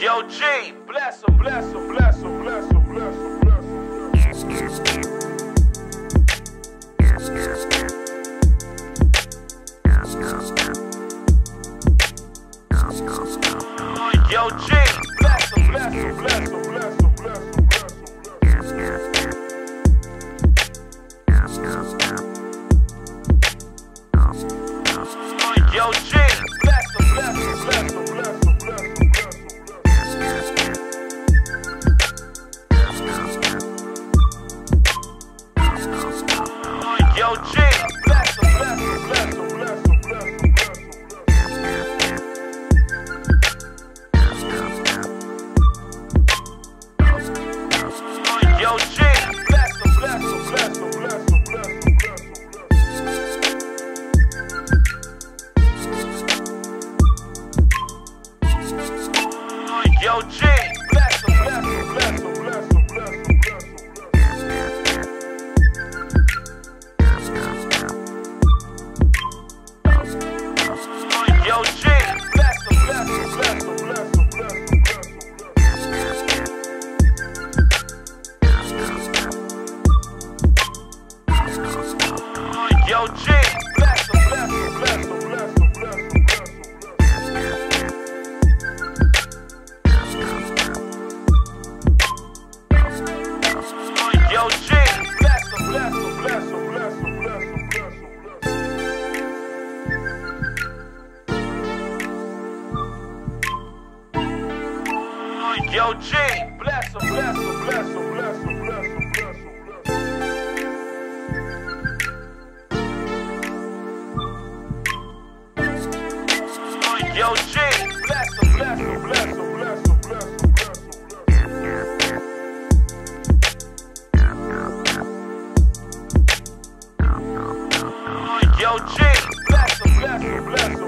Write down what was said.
Yo, G, bless him, bless him, bless him, bless him, bless him, bless him. Yo, G, bless him, bless him, bless him, bless him, bless him, bless him. Yo, G, bless him, bless him, bless him, bless him, bless him. Yo, G, bless him, bless him, bless him, bless him, bless him, bless him, bless him. Yo, G, bless him, bless him, bless him, bless him, bless him, bless him, bless him. Yo, G, bless him, bless him, bless him, bless him, bless him, bless him, bless him. Yo, G, bless him, bless him, bless him, bless him, bless him, bless him, bless him. Yo, G, bless him, bless him, bless him, bless him, bless him, bless him, bless him. Yo, G, bless him, bless him, bless him, bless him, bless him, bless him, bless him. Yo, G, bless him, bless him, bless him, bless him, bless him, bless him, bless him. Yo, G, bless him, bless him, bless him, bless him, bless him, bless him, bless him. Yo, G, bless him, bless him, bless him.